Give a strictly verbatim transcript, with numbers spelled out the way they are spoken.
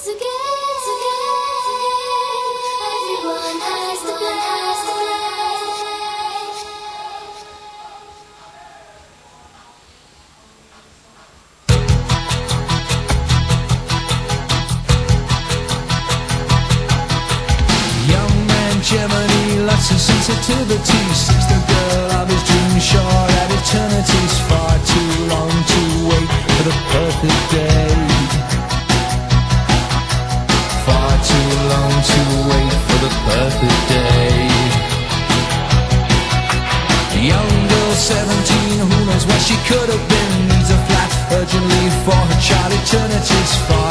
Everyone has to play. Young man Germany, lots of sensitivity. Sees the girl of his dreams short at eternity's far too long to wait for the perfect day. Far too long to wait for the perfect day. Young girl seventeen, who knows what she could have been, needs a flat urgently for her child. Eternity's far